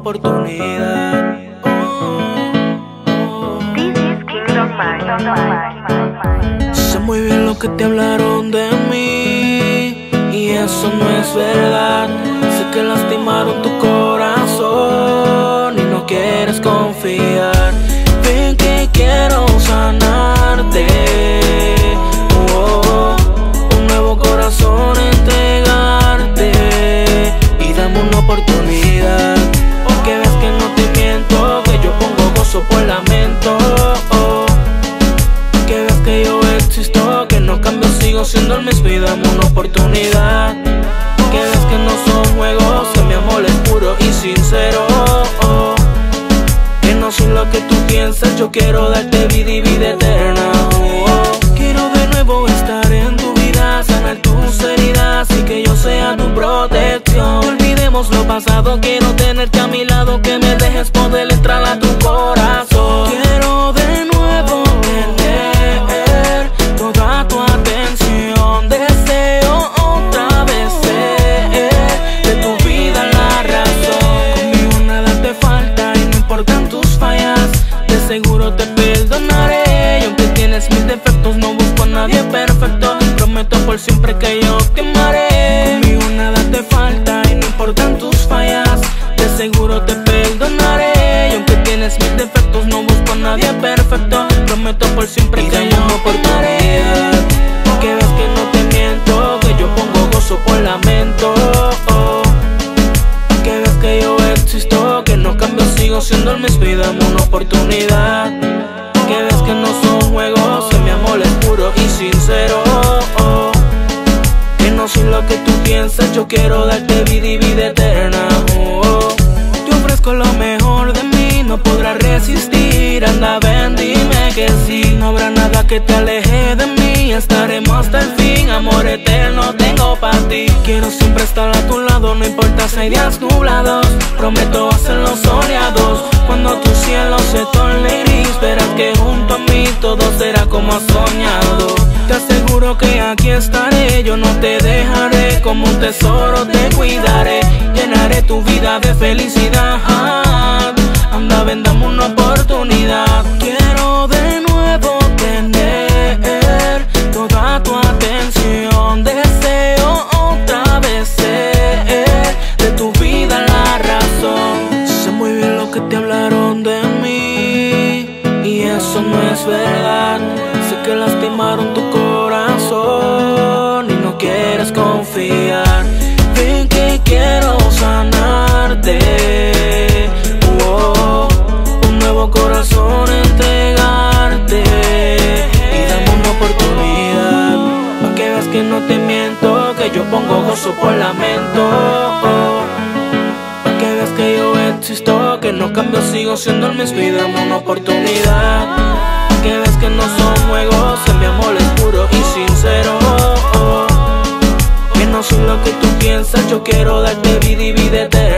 oportunidad. Sé muy bien lo que te hablaron de mí y eso no es verdad. Sé que lastimaron tu corazón y no quieres confiar. Ven que quiero sanarte, un nuevo corazón entregarte y dame una oportunidad. Porque ves que no te miento, que yo pongo gozo por lamento. Que ves que yo existo, que no cambio, sigo siendo el mismo y dame una oportunidad. Que ves que no son juegos, que mi amor es puro y sincero. Que no soy lo que tú piensas, yo quiero darte vida y vida eterna. Quiero de nuevo estar en tu vida, sanar tus heridas y que yo sea tu protección. Olvidemos lo pasado, quiero tenerte a mi lado, que me dejes poder entrar a tu corazón. Quiero de nuevo tener toda tu atención, deseo otra vez ser de tu vida la razón. Conmigo nada te falta y no importan tus fallas, de seguro te perdonaré. Y aunque tienes mis defectos, no busco a nadie perfecto, prometo por siempre que yo te amaré. Conmigo nada te falta y no importan tus fallas, de seguro te perdonaré. Y aunque tienes mis defectos, no busco a nadie perfecto, prometo por siempre que yo no perdonaré. Que ves que no te miento, que yo pongo gozo por lamento. Que ves que yo existo, que no cambio, sigo siendo el mismo y dame una oportunidad. Que ves que no son juegos, que mi amor es puro y sincero. Que no soy lo que tú piensas, yo quiero darte vida y vida eterna. Te ofrezco lo mejor de mí, no podrás resistir. Anda, ven, dime que sí. No habrá nada que te aleje de mí, estaremos hasta el fin. Amor eterno tengo para ti. Quiero siempre estar a tu lado, no importa si hay días nublados, prometo hacerlos soleados. Cuando tu cielo se torne gris, verás que junto a mí todo será como has soñado. Te aseguro que aquí estaré, yo no te dejaré, como un tesoro te cuidaré, llenaré tu vida de felicidad. Anda, ven, dame una oportunidad. Quiero de nuevo tener toda tu atención, deseo otra vez ser de tu vida la razón. Sé muy bien lo que te hablaron de mí y eso no es verdad. Sé que lastimaron tu corazón y no quieres confiar. Ven que quiero sanarte, un nuevo corazón entregarte y dame una oportunidad. Pa' que veas que no te miento, que yo pongo gozo por lamento. Pa' que veas que yo existo, que no cambio, sigo siendo el mismo y dame una oportunidad. Que ves que no son juegos, que mi amor es puro y sincero. Que no soy lo que tú piensas, yo quiero darte vida y vida eterna.